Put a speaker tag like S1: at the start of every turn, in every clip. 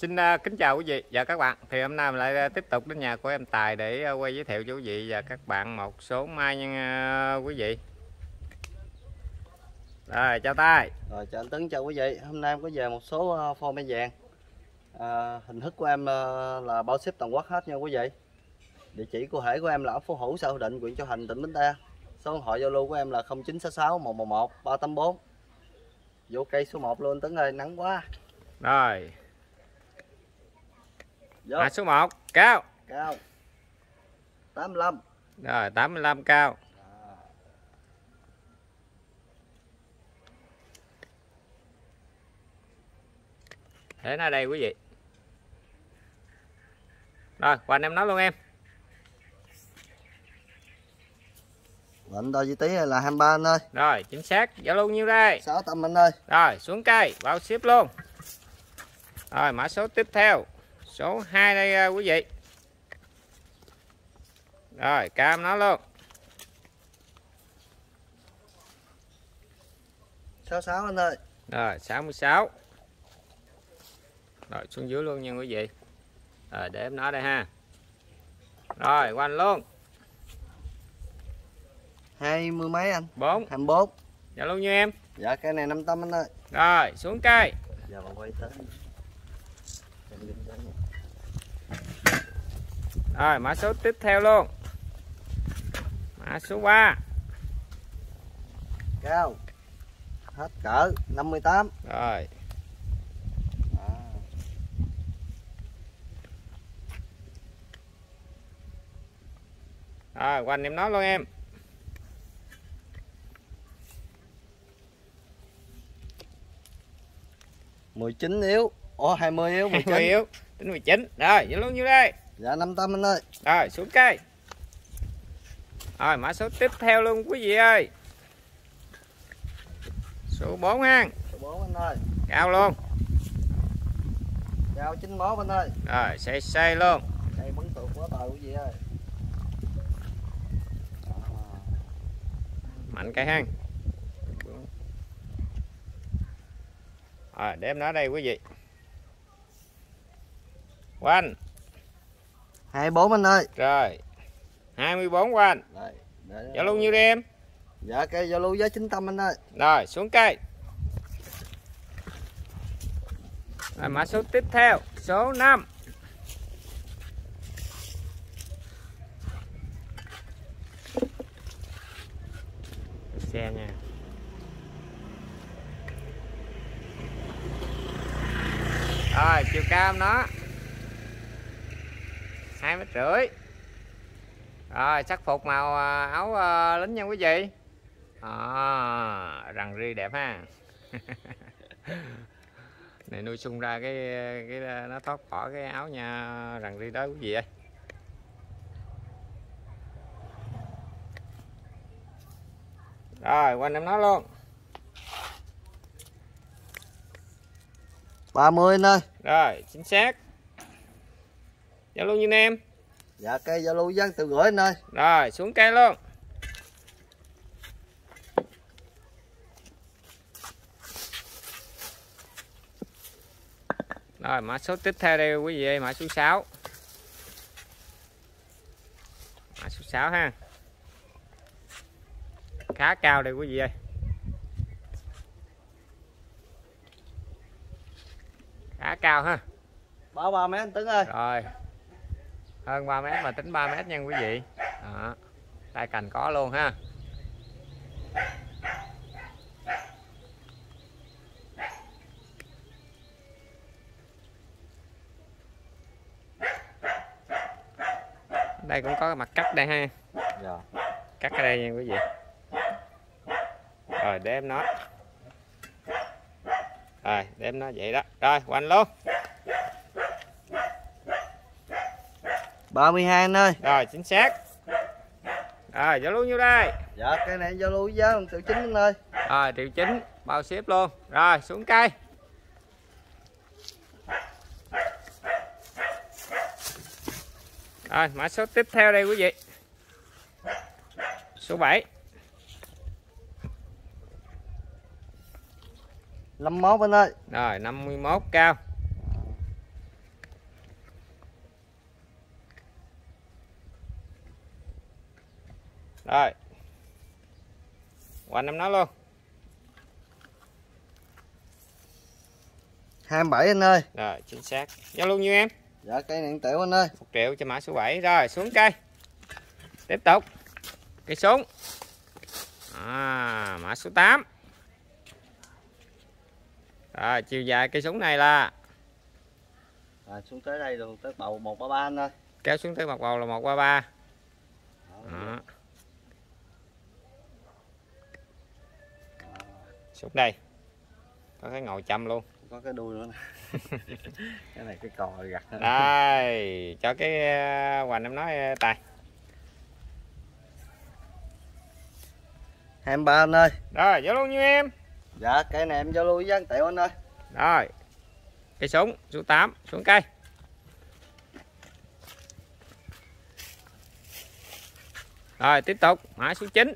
S1: Xin kính chào quý vị và các bạn. Thì hôm nay mình lại tiếp tục đến nhà của em Tài để quay giới thiệu cho quý vị và các bạn một số mai nha quý vị. Rồi chào Tài.
S2: Rồi chào anh Tấn, chào quý vị. Hôm nay em có về một số form mai vàng. Hình thức của em là bao ship toàn quốc hết nha quý vị. Địa chỉ cụ thể của em là ấp Phú Hữu, xã Hữu Định, huyện Châu Thành, tỉnh Bến Tre. Số điện thoại Zalo của em là 0966 111 384. Vô cây số 1 luôn Tấn ơi, nắng quá.
S1: Rồi.
S2: Mã
S1: số 1 cao.
S2: Cao 85.
S1: Rồi 85 cao. Để nó đây quý vị. Rồi, quanh em nói luôn em.
S2: Bệnh đo chi tí là 23 anh ơi.
S1: Rồi, chính xác. Giao luôn nhiêu đây?
S2: 600 anh ơi.
S1: Rồi, xuống cây, bao ship luôn. Rồi, mã số tiếp theo. Số 2 đây quý vị. Rồi, cam nó luôn.
S2: 66 anh ơi.
S1: Rồi, 66. Rồi, xuống dưới luôn nha quý vị. Rồi, để em nói đây ha. Rồi, quanh luôn.
S2: 20 mấy anh?
S1: 4.
S2: 24.
S1: Dạ luôn như em.
S2: Dạ cây này 500 anh ơi.
S1: Rồi, xuống cây.
S2: Giờ bạn quay tới.
S1: Rồi, mã số tiếp theo luôn. Mã số 3.
S2: Cao. Hết cỡ 58.
S1: Rồi. Rồi, quanh em nói luôn em.
S2: 19 yếu. Ủa 20 yếu, 19.
S1: 20 yếu. Tính 19. Rồi, vậy luôn như đây.
S2: Dạ 500 anh ơi.
S1: Rồi, xuống cây. Rồi, mã số tiếp theo luôn quý vị ơi. Số 4 ha.
S2: Số 4 anh ơi.
S1: Cao luôn.
S2: Cao 91 anh ơi.
S1: Rồi, xây luôn.
S2: Cây bắn tuột quá trời quý vị ơi.
S1: Mạnh cây ha. Rồi, để em nói đây quý vị. Quanh.
S2: 24 anh ơi.
S1: Rồi. 24 quanh. Dạ luôn nhiêu đi em?
S2: Dạ cây giao lưu giá 900 anh ơi.
S1: Rồi, xuống cây. Rồi, mã số tiếp theo, số 5. Xe nha. Rồi, chiều cao nó 2,5 m. Rồi, sắc phục màu áo lính nha quý vị. Rằn ri đẹp ha. Này nuôi sung ra cái nó thoát bỏ cái áo nha rằn ri đó quý vị ơi. Rồi, quanh em nói luôn.
S2: 30 anh ơi.
S1: Rồi, chính xác. Giao luôn như em.
S2: Dạ cây giao lưu giá 1,5 anh ơi.
S1: Rồi, xuống cây luôn. Rồi, mã số tiếp theo đây quý vị ơi, mã số 6. Mã số 6 ha. Khá cao đây quý vị ơi. Khá cao ha.
S2: Báo 3 mét anh Tấn ơi.
S1: Rồi. Hơn 3 mét mà tính 3 mét nha quý vị. Đó. Tay cành có luôn ha. Đây cũng có mặt cắt đây ha.
S2: Dạ.
S1: Cắt ở đây nha quý vị. Rồi để em nói. Rồi để em nói vậy đó. Rồi quanh luôn.
S2: 32 anh ơi.
S1: Rồi chính xác. Rồi giao lưu nhiêu đây?
S2: Dạ cây này giao lưu giá 1,9 anh ơi.
S1: Rồi 1,9 bao ship luôn. Rồi xuống cây. Rồi mã số tiếp theo đây quý vị. Số 7.
S2: 51 anh ơi.
S1: Rồi 51 cao. Rồi. Quanh em nó luôn.
S2: 27 anh ơi.
S1: Rồi, chính xác. Giao luôn nhiêu em?
S2: Dạ cây này 1 triệu anh ơi.
S1: 1 triệu cho mã số 7. Rồi, xuống cây. Tiếp tục. Cây xuống. Mã số 8. Rồi, chiều dài cây súng này là
S2: Xuống tới đây rồi, tới bầu 133 anh ơi.
S1: kéo xuống tới mặt bầu là 133. Đó. Xuống đây. Có cái ngồi châm luôn.
S2: Có cái đuôi nữa nè. Cái này cái cò gặt.
S1: Đây, cho cái hoành em nói Tài.
S2: 23 anh ơi.
S1: Rồi, giao luôn nhiêu em?
S2: Dạ cây này em giao lưu với 1 triệu anh ơi.
S1: Rồi. Cây súng số 8 xuống cây. Rồi, tiếp tục mã số 9.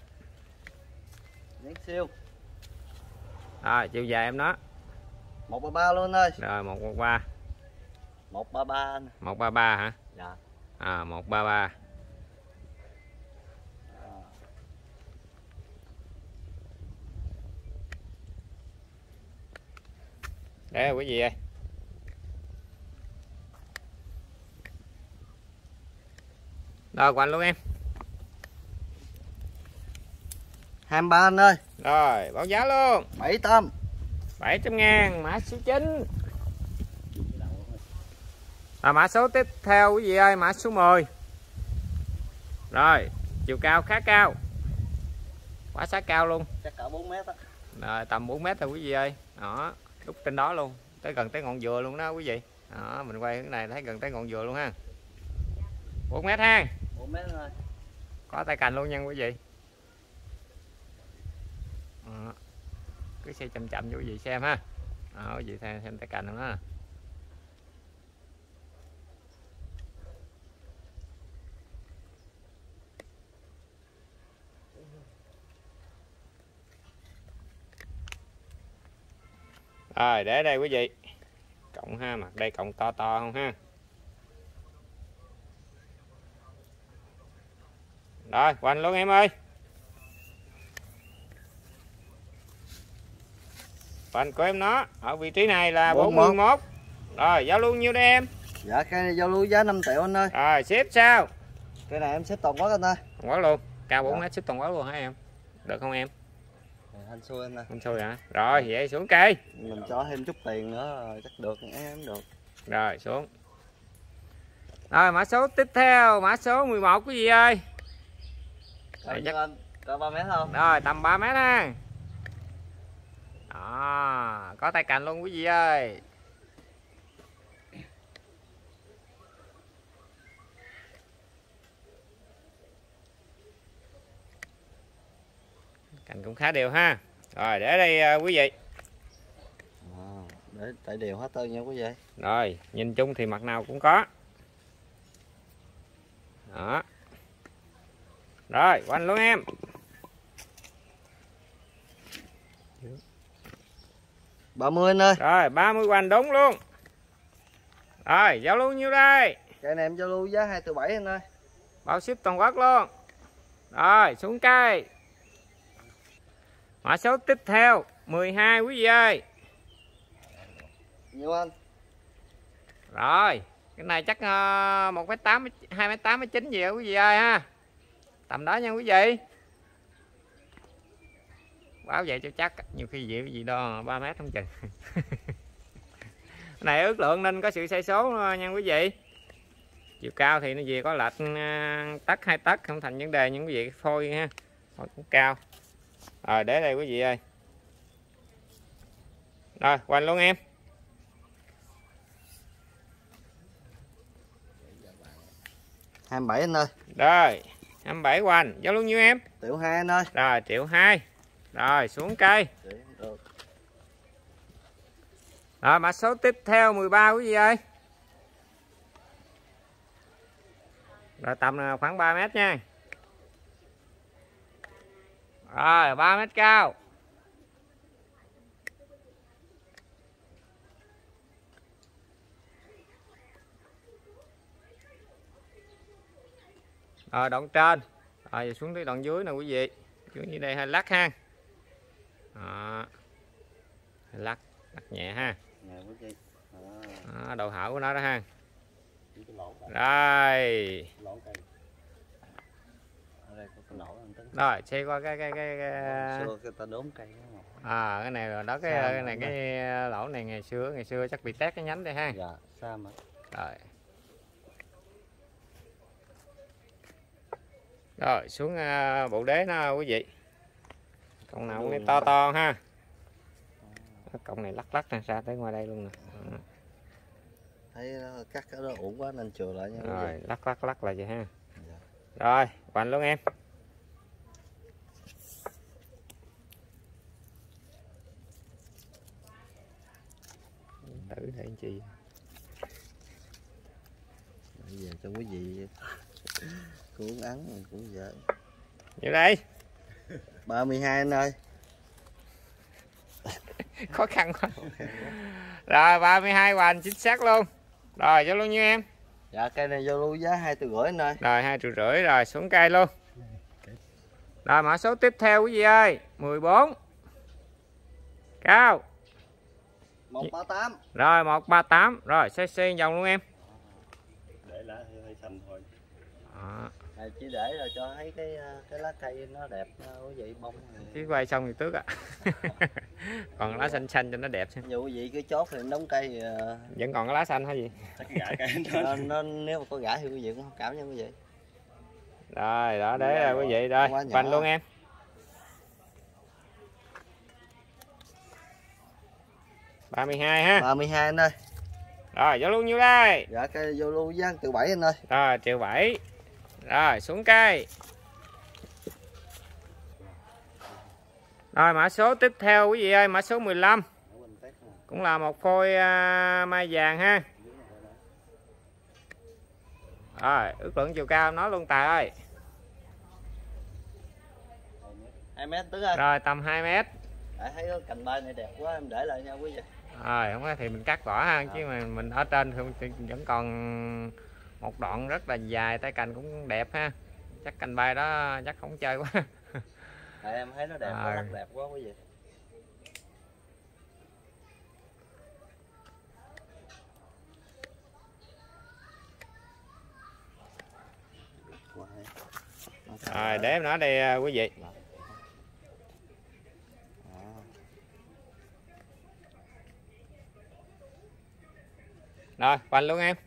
S2: Miếng siêu.
S1: Rồi, chiều dài em nó
S2: 133 luôn anh ơi.
S1: rồi 113.
S2: 133 anh.
S1: 133 hả?
S2: Dạ.
S1: 133. Để quý vị ơi. Rồi quanh luôn em.
S2: 23 anh ơi.
S1: Rồi, báo giá luôn.
S2: 700.
S1: 700.000 mã số 9. Và mã số tiếp theo quý vị ơi, mã số 10. Rồi, chiều cao khá cao. Quá sát cao luôn.
S2: Chắc cả 4 mét á.
S1: Rồi, tầm 4 mét rồi quý vị ơi. Đó, lúc trên đó luôn, tới gần tới ngọn dừa luôn đó quý vị. Đó, mình quay cái này thấy gần tới ngọn dừa luôn ha. 4 mét ha.
S2: 4 mét thôi.
S1: Có tay cành luôn nha quý vị. Đó. Cứ xe chậm chậm cho quý vị xem ha. Đó, quý vị xem tay cành luôn đó. Rồi để đây quý vị. Cộng ha, mặt đây cộng to to không ha. Rồi quanh luôn em ơi. Quanh của em nó ở vị trí này là 41. Rồi giao luôn nhiêu đây em?
S2: Dạ cây này giao lưu giá 5 triệu anh ơi.
S1: Rồi xếp sao?
S2: Cây này em xếp toàn quốc anh ơi.
S1: Toàn quốc luôn. Cao 4
S2: Dạ.
S1: mét xếp toàn quốc luôn hả em? Được không em?
S2: Anh xui anh ơi.
S1: Anh xui hả? Rồi vậy xuống cây.
S2: Mình cho thêm chút tiền nữa chắc được em được.
S1: Rồi xuống. Rồi mã số tiếp theo, mã số 11 quý vị ơi.
S2: Rồi chắc anh có 3 mét không?
S1: Rồi tầm 3 mét ha. Đó, có tay cành luôn quý vị ơi. Cành cũng khá đều ha. Rồi để đây quý vị.
S2: Để tại đều hết trơn nha quý vị.
S1: Rồi nhìn chung thì mặt nào cũng có. Đó. Rồi quanh luôn em.
S2: Được. 30 anh ơi.
S1: Rồi 30 quanh đúng luôn. Rồi giao lưu nhiêu đây?
S2: Cây này em giao lưu giá 2 triệu 7 anh ơi.
S1: Bao ship toàn quốc luôn. Rồi xuống cây. Mã số tiếp theo 12 quý vị ơi.
S2: Nhiêu anh?
S1: Rồi cái này chắc 1m8 2m8 9 gì quý vị ơi ha. Tầm đó nha quý vị. Báo vậy cho chắc, nhiều khi vậy quý vị đo 3 mét không chừng. Cái này ước lượng nên có sự sai số nha quý vị. Chiều cao thì nó gì có lệch tấc 2 tấc không thành vấn đề, những quý vị phôi ha. Phôi cũng cao. Rồi để đây quý vị ơi. Rồi quanh luôn em.
S2: 27 anh ơi.
S1: Rồi 27 quanh, giao luôn nhiêu em?
S2: 1 triệu 2 anh ơi.
S1: Rồi 1 triệu 2. Rồi xuống cây.
S2: Được.
S1: Rồi mã số tiếp theo 13 quý vị ơi. Rồi tầm khoảng 3 mét nha. Rồi 3 mét cao. Rồi đoạn trên. Rồi xuống tới đoạn dưới nè quý vị, xuống dưới đây hơi lắc ha. Đó. Lắc nhẹ ha.
S2: Nè quý vị.
S1: Đó, độ hở của nó đó ha.
S2: Rồi.
S1: Rồi.
S2: Đây có cái lỗ anh Tấn.
S1: Rồi, xe qua cái
S2: xưa cái ta đốn cây đó.
S1: cái này rồi đó, cái này cái lỗ này ngày xưa chắc bị tét cái nhánh đây ha.
S2: Dạ, xa mà.
S1: Rồi. Rồi xuống bộ đế nó quý vị. Cọng nào cũng to to ha. Cọng này lắc nè, ra tới ngoài đây luôn nè.
S2: Thấy nó cắt cái đó ổn quá nên chừa lại nha.
S1: Rồi lắc lại vậy ha.
S2: Dạ.
S1: Rồi hoành luôn em. Tử để anh chị.
S2: Bây giờ cho quý vị cuốn ắn cũng vậy.
S1: Vô đây.
S2: 32 anh ơi.
S1: Khó khăn quá. Rồi 32 hoành chính xác luôn. Rồi vô luôn như em.
S2: Dạ cây này vô lưu giá 2,5 anh ơi.
S1: Rồi 2,5 triệu rồi xuống cây luôn. Rồi mã số tiếp theo quý vị ơi, 14. Cao.
S2: 138.
S1: Rồi 138. Rồi xe vòng luôn em.
S2: Để lá hơi xanh thôi.
S1: Đó.
S2: Này chỉ để rồi cho thấy cái lá cây nó đẹp quý vị, bông này.
S1: Chứ quay xong thì tước ạ. Còn lá xanh cho nó đẹp.
S2: Dù quý vị cứ chốt thì đóng cây
S1: Vẫn còn cái lá xanh hả gì?
S2: nó nếu mà có gãi thì quý vị cũng không cảm nha quý vị.
S1: Rồi đó đấy rồi quý vị, rồi bành luôn em. Ba 32 ha.
S2: 32 anh ơi.
S1: Rồi vô luôn nhiêu đây?
S2: Dạ cây vô lưu giá 1,7 anh ơi.
S1: Rồi 1,7 triệu. Rồi xuống cây. Rồi mã số tiếp theo quý vị ơi, mã số 15. Cũng là một phôi mai vàng ha. Rồi ước lượng chiều cao nói luôn Tài ơi.
S2: 2 mét Tứ ơi.
S1: Rồi tầm 2 mét.
S2: Tại thấy cái cành bay này đẹp quá em để lại nha quý vị.
S1: Rồi không có thì mình cắt vỏ ha, chứ mà mình ở trên thì vẫn còn một đoạn rất là dài, tay cành cũng đẹp ha. Chắc cành bay đó chắc không chơi quá.
S2: Tại em thấy nó đẹp quá, rất đẹp quá quý vị.
S1: Rồi để em nói đây quý vị. Rồi hoành luôn em.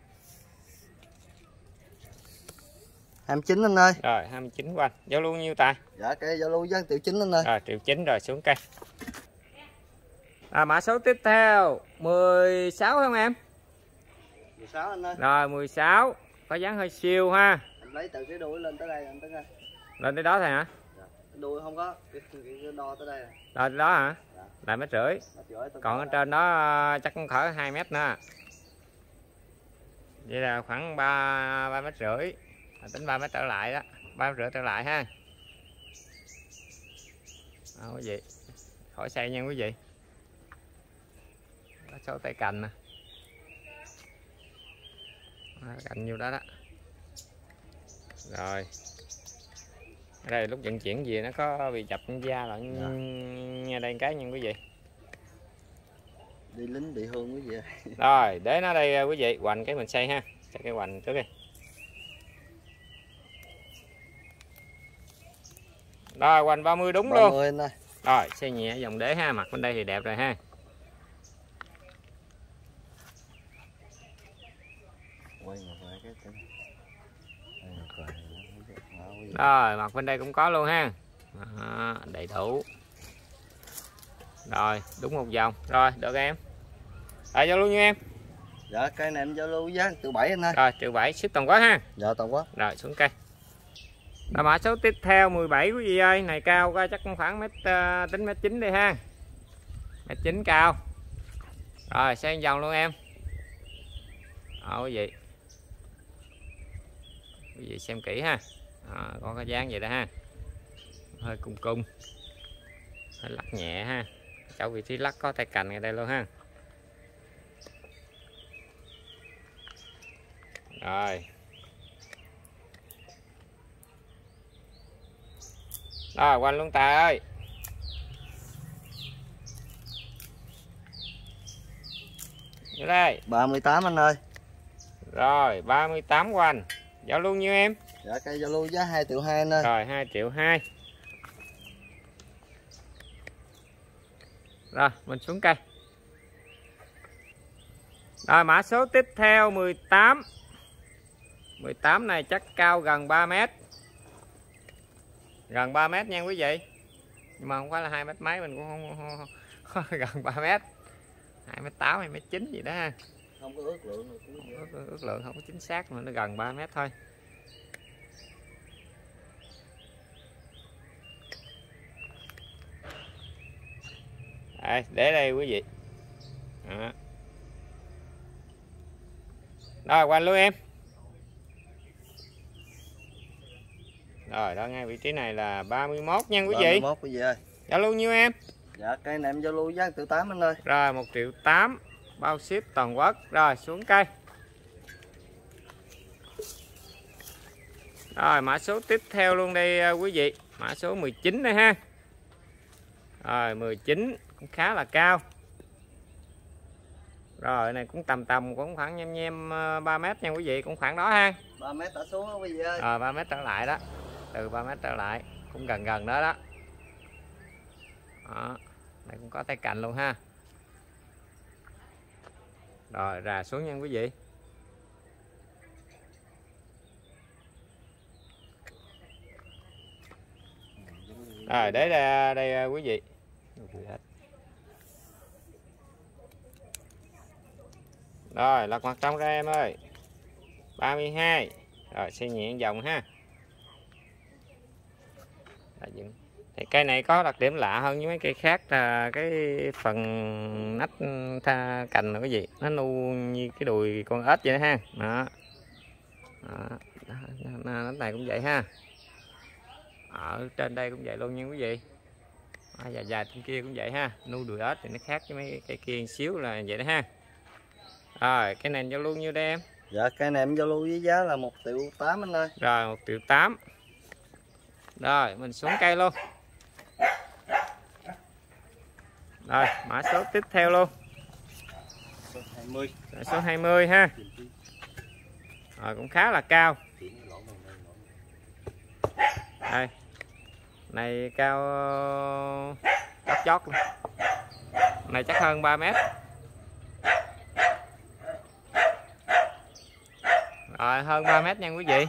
S2: 29 anh ơi.
S1: Rồi 29 hoành. Vô luôn nhiêu Tài?
S2: Dạ cây giao lưu giá 1,9 anh ơi.
S1: Rồi 1,9 rồi xuống cây. Mã số tiếp theo 16 không em?
S2: 16 anh ơi.
S1: Rồi 16. Có dáng hơi siêu ha.
S2: Anh lấy từ cái đuôi lên tới đây anh Tấn ơi.
S1: Lên tới đó thôi hả?
S2: Dạ. Đuôi không có, cái đo tới đây.
S1: Rồi đó hả?
S2: Dạ.
S1: Là 1,5 m. Còn ở trên đó chắc cũng cỡ 2 mét nữa. Vậy là khoảng 3,5 m. Tính 3 mét trở lại đó, 3,5 m trở lại ha. Quý vị, khỏi xây nha quý vị. Số tay cành nè, cành nhiêu đó đó. Rồi ở đây lúc vận chuyển gì nó có bị chập da lại nha, đây cái nha quý vị.
S2: Đi lính bị thương quý vị.
S1: Rồi để nó đây quý vị, hoành cái mình xây ha, xây cái hoành trước đi. Rồi hoành 30 đúng
S2: 30
S1: luôn.
S2: anh ơi.
S1: Rồi xây nhẹ dòng đế ha, mặt bên đây thì đẹp rồi ha.
S2: Quay ngược cái tính.
S1: Rồi mặt bên đây cũng có luôn ha. Đầy đủ. Rồi đúng một vòng. Rồi được em. Rồi vô luôn nha em.
S2: Dạ cây này em giao lưu giá 1,7 anh ơi.
S1: Rồi 1,7 ship toàn quốc ha.
S2: Dạ toàn quốc.
S1: Rồi xuống cây. Rồi mã số tiếp theo 17 quý vị ơi, này cao coi chắc cũng khoảng tính mét 9 đi ha. Mét 9 cao. Rồi xây vòng luôn em. Quý vị. Quý vị xem kỹ ha. Có cái dáng vậy đó ha. Hơi cung cung. Hơi lắc nhẹ ha. Chỗ vị trí lắc có tay cành ngay đây luôn ha. Rồi. Rồi quanh luôn Tài ơi. Vô đây.
S2: 38 anh ơi.
S1: Rồi 38 quanh. Giao luôn nhiêu em?
S2: Dạ cây giao lưu giá 2,2 triệu anh ơi.
S1: Rồi 2,2 triệu. Rồi mình xuống cây. Rồi mã số tiếp theo 18. 18 này chắc cao gần 3 mét. Gần 3 mét nha quý vị. Nhưng mà không phải là 2 mét mấy, mình cũng không gần 3 mét. 2m8 2m9 gì đó ha.
S2: Không có ước lượng được.
S1: Ước lượng không có chính xác mà nó gần 3 mét thôi. Đây, để đây quý vị. Đó. Rồi quanh luôn em. Rồi đó, ngay vị trí này là 31 nha quý vị.
S2: 31 quý vị ơi.
S1: Giao lưu nhiêu em?
S2: Dạ cây này em giao lưu giá 1,8 triệu anh ơi.
S1: Rồi 1,8 triệu bao ship toàn quốc. Rồi xuống cây. Rồi mã số tiếp theo luôn đây quý vị. Mã số 19 đây ha. Rồi 19 cũng khá là cao. Rồi này cũng tầm cũng khoảng nhem 3 mét nha quý vị, cũng khoảng đó ha.
S2: 3 mét trở xuống đó quý vị ơi.
S1: 3 mét trở lại đó. Từ 3 mét trở lại cũng gần đó đó. Đó. Này cũng có tay cành luôn ha. Rồi rà xuống nha quý vị. Rồi để đây quý vị. Rồi lật mặt trong ra em ơi. 32. Rồi xe nhẹ vòng ha. Thì cây này có đặc điểm lạ hơn với mấy cây khác là cái phần nách cành là cái gì, nó nu như cái đùi con ếch vậy đó ha. Đó. Nách này cũng vậy ha. Ở trên đây cũng vậy luôn nha quý vị. Dài trên kia cũng vậy ha. Nu đùi ếch thì nó khác với mấy cây kia một xíu là vậy đó ha. Rồi cái này giao lưu nhiêu đây em?
S2: Dạ cây này em giao lưu với giá là 1,8 triệu anh ơi.
S1: Rồi 1,8 triệu. Rồi mình xuống cây luôn. Rồi mã số tiếp theo luôn.
S2: Số 20.
S1: Rồi, số 20 ha. Rồi cũng khá là cao. Đây. Này cao chót luôn. Này chắc hơn 3 mét. Rồi hơn 3 mét nha quý vị.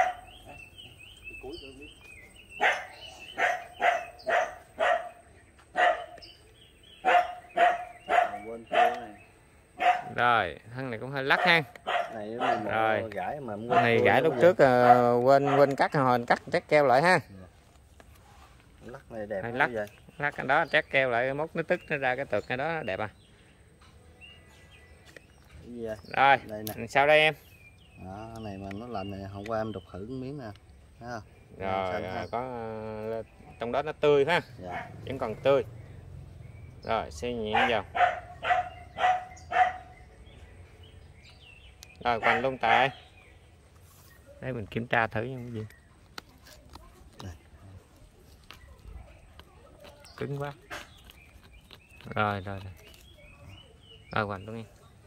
S1: Rồi thân này cũng hơi lắc ha.
S2: Này
S1: rồi
S2: gãi mà
S1: này gãi lúc trước quên cắt hồi cắt trét keo lại ha.
S2: Lắc này đẹp.
S1: Lắc cái đó trét keo lại mốt nó tức nó ra cái tược cái đó đẹp à. Rồi sau đây em.
S2: Đó, này mà nó lạnh này, hôm qua em đục thử miếng nè.
S1: Rồi có trong đó nó tươi ha.
S2: Dạ.
S1: Vẫn còn tươi. Rồi xe nhẹ vào. Rồi quanh luôn Tài. Đây mình kiểm tra thử nha quý vị. Cứng quá. Rồi quanh luôn em.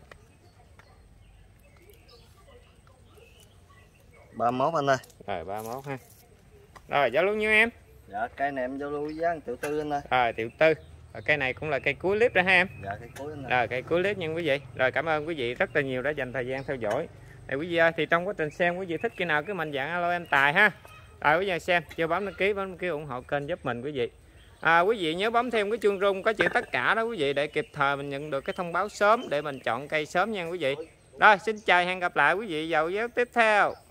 S2: 31 anh ơi.
S1: Rồi 31 ha. Rồi giao lưu nhiêu em?
S2: Dạ cây này em giao lưu giá 1,4 triệu anh ơi.
S1: Rồi 1,4 triệu. Rồi cây này cũng là cây cuối clip đó ha em.
S2: Dạ cây cuối anh ơi.
S1: Rồi cây cuối clip nha quý vị. Rồi cảm ơn quý vị rất là nhiều đã dành thời gian theo dõi. Thì quý vị ơi, thì trong quá trình xem quý vị thích cái nào cứ mạnh dạn alo em Tài ha. Rồi quý vị xem chưa bấm đăng ký ủng hộ kênh giúp mình quý vị. Quý vị nhớ bấm thêm cái chuông rung có chữ tất cả đó quý vị, để kịp thời mình nhận được cái thông báo sớm để mình chọn cây sớm nha quý vị. Rồi xin chào, hẹn gặp lại quý vị vào video tiếp theo.